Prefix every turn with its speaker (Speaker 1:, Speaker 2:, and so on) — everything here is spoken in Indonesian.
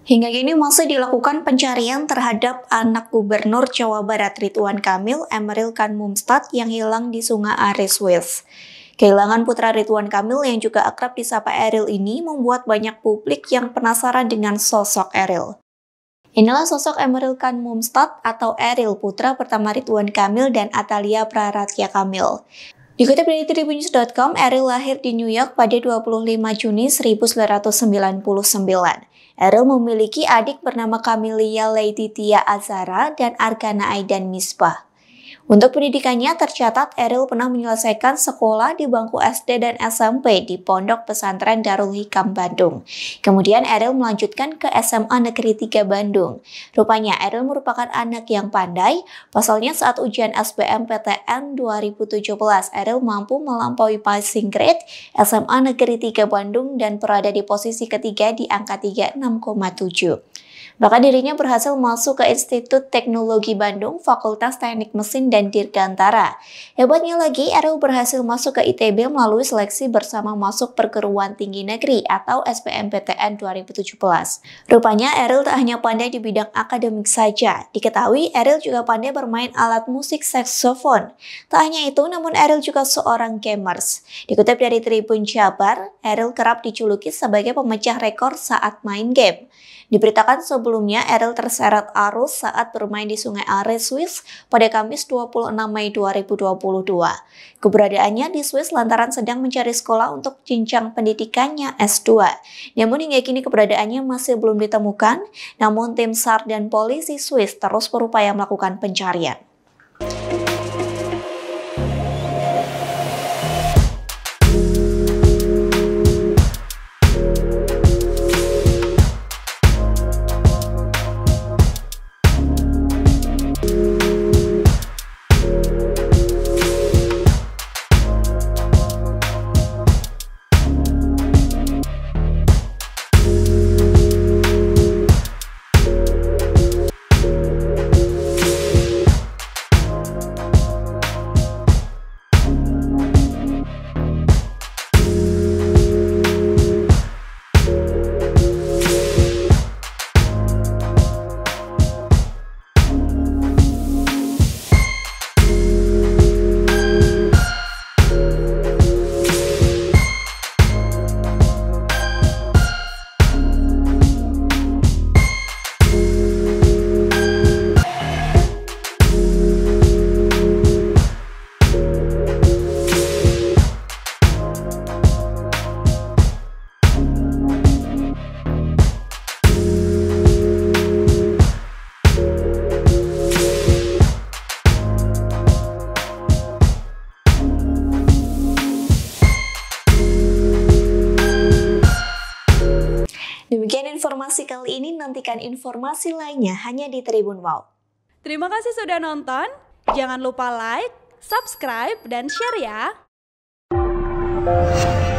Speaker 1: Hingga kini masih dilakukan pencarian terhadap anak Gubernur Jawa Barat Ridwan Kamil, Emeril Khan Mumtaz yang hilang di Sungai Are, Swiss. Kehilangan putra Ridwan Kamil yang juga akrab disapa Eril ini membuat banyak publik yang penasaran dengan sosok Eril. Inilah sosok Emeril Khan Mumtaz atau Eril, putra pertama Ridwan Kamil dan Atalia Praratya Kamil. Dikutip dari Tribunnews.com, Eril lahir di New York pada 25 Juni 1999. Eril memiliki adik bernama Camelia Laetitia Azhara dan Argana Aidan Misbah. Untuk pendidikannya tercatat Eril pernah menyelesaikan sekolah di bangku SD dan SMP di Pondok Pesantren Darul Hikam Bandung. Kemudian Eril melanjutkan ke SMA Negeri 3 Bandung. Rupanya Eril merupakan anak yang pandai, pasalnya saat ujian SBMPTN 2017 Eril mampu melampaui passing grade SMA Negeri 3 Bandung dan berada di posisi ketiga di angka 36,7. Bahkan dirinya berhasil masuk ke Institut Teknologi Bandung, Fakultas Teknik Mesin dan Dirgantara. Hebatnya lagi, Eril berhasil masuk ke ITB melalui seleksi bersama masuk Perguruan Tinggi Negeri atau SBMPTN 2017. Rupanya Eril tak hanya pandai di bidang akademik saja. Diketahui Eril juga pandai bermain alat musik saksofon. Tak hanya itu, namun Eril juga seorang gamers. Dikutip dari Tribun Jabar, Eril kerap dijuluki sebagai pemecah rekor saat main game. Diberitakan sebelumnya Eril terseret arus saat bermain di Sungai Are, Swiss pada Kamis 26 Mei 2022. Keberadaannya di Swiss lantaran sedang mencari sekolah untuk jenjang pendidikannya S2. Namun hingga kini keberadaannya masih belum ditemukan, namun tim SAR dan polisi Swiss terus berupaya melakukan pencarian. Demikian informasi kali ini, nantikan informasi lainnya hanya di Tribun Wow.
Speaker 2: Terima kasih sudah nonton, jangan lupa like, subscribe, dan share ya.